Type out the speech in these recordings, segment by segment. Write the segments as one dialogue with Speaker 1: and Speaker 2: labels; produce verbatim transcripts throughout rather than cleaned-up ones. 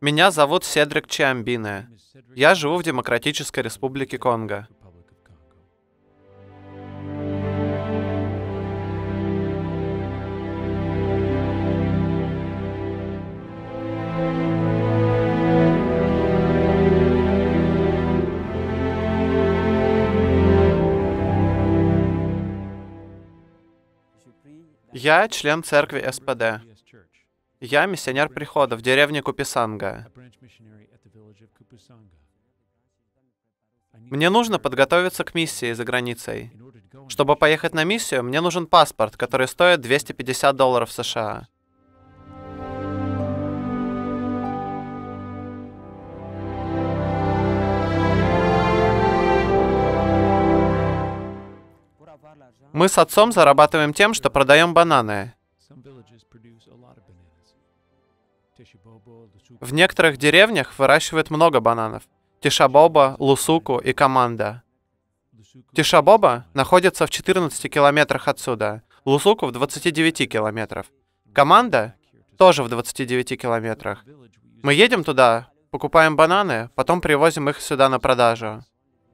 Speaker 1: Меня зовут Седрик Чиамбине. Я живу в Демократической Республике Конго. Я член церкви СПД. Я миссионер прихода в деревне Куписанга. Мне нужно подготовиться к миссии за границей. Чтобы поехать на миссию, мне нужен паспорт, который стоит двести пятьдесят долларов США. Мы с отцом зарабатываем тем, что продаем бананы. В некоторых деревнях выращивают много бананов. Тишабоба, Лусуку и Команда. Тишабоба находится в четырнадцати километрах отсюда, Лусуку в двадцати девяти километрах. Команда тоже в двадцати девяти километрах. Мы едем туда, покупаем бананы, потом привозим их сюда на продажу.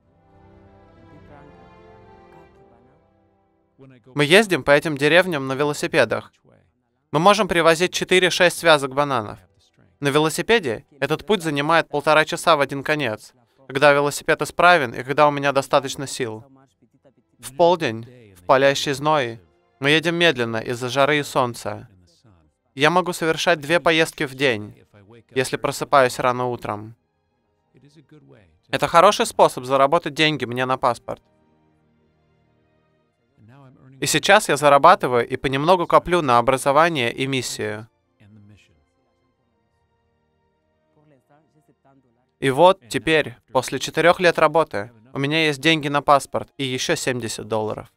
Speaker 1: Мы ездим по этим деревням на велосипедах. Мы можем привозить четыре-шесть связок бананов. На велосипеде этот путь занимает полтора часа в один конец, когда велосипед исправен и когда у меня достаточно сил. В полдень, в палящий зной, мы едем медленно из-за жары и солнца. Я могу совершать две поездки в день, если просыпаюсь рано утром. Это хороший способ заработать деньги мне на паспорт. И сейчас я зарабатываю и понемногу коплю на образование и миссию. И вот теперь, после четырех лет работы, у меня есть деньги на паспорт и еще семьдесят долларов.